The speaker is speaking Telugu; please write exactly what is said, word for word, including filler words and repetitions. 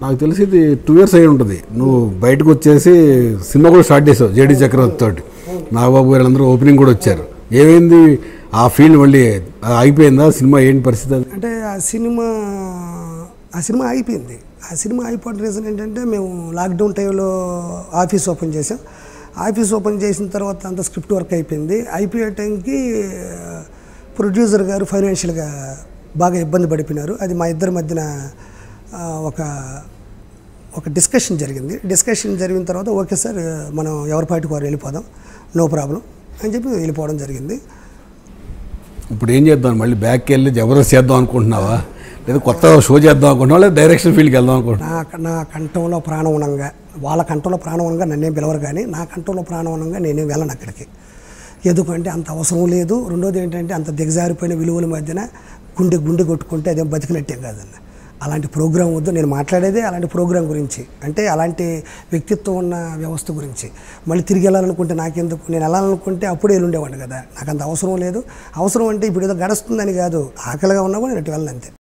నాకు తెలిసి ఇది టూ ఇయర్స్ అయి ఉంటుంది. నువ్వు బయటకు వచ్చేసి సినిమా కూడా స్టార్ట్ చేసావు జేడీ చక్రవర్తి తోటి. నాగబాబు గారు అందరూ ఓపెనింగ్ కూడా వచ్చారు. ఏమైంది ఆ ఫీల్డ్ మళ్ళీ అయిపోయిందా సినిమా? ఏంటి పరిస్థితి? అంటే ఆ సినిమా ఆ సినిమా అయిపోయింది. ఆ సినిమా అయిపోయిన రీజన్ ఏంటంటే మేము లాక్డౌన్ టైంలో ఆఫీస్ ఓపెన్ చేసాం. ఆఫీస్ ఓపెన్ చేసిన తర్వాత అంత స్క్రిప్ట్ వర్క్ అయిపోయింది. అయిపోయే టైంకి ప్రొడ్యూసర్ గారు ఫైనాన్షియల్గా బాగా ఇబ్బంది పడిపోయినారు. అది మా ఇద్దరి మధ్యన ఒక ఒక డిస్కషన్ జరిగింది. డిస్కషన్ జరిగిన తర్వాత ఓకే సార్ మనం ఎవరి పార్టీకి వారు వెళ్ళిపోదాం, నో ప్రాబ్లం అని చెప్పి వెళ్ళిపోవడం జరిగింది. ఇప్పుడు ఏం చేద్దాం? మళ్ళీ బ్యాక్కి వెళ్ళి జబర్దస్త్ చేద్దాం అనుకుంటున్నావా, లేదా కొత్త షో చేద్దాం అనుకుంటున్నావా, లేదా డైరెక్షన్ ఫీల్డ్కి వెళ్దాం అనుకుంటున్నా? నా నా కంఠంలో ప్రాణం ఉండంగా, వాళ్ళ కంఠంలో ప్రాణం ఉండగా నన్నేం పిలవరు, కానీ నా కంఠంలో ప్రాణం ఉండగా నేనేం వెళ్ళను అక్కడికి. ఎందుకంటే అంత అవసరం లేదు. రెండోది ఏంటంటే అంత దిగజారిపోయిన విలువల మధ్యన గుండె గుండె కొట్టుకుంటే అదేం బతికినట్టే కాదండి. అలాంటి ప్రోగ్రాం వద్దు. నేను మాట్లాడేదే అలాంటి ప్రోగ్రాం గురించి, అంటే అలాంటి వ్యక్తిత్వం ఉన్న వ్యవస్థ గురించి. మళ్ళీ తిరిగి వెళ్ళాలనుకుంటే నాకెందుకు? నేను వెళ్ళాలనుకుంటే అప్పుడే వెళ్ళుండేవాడిని కదా. నాకు అంత అవసరం లేదు. అవసరం అంటే ఇప్పుడు ఏదో గడుస్తుందని కాదు, ఆకలిగా ఉన్నా కూడా నేను వెళ్ళను అంతే.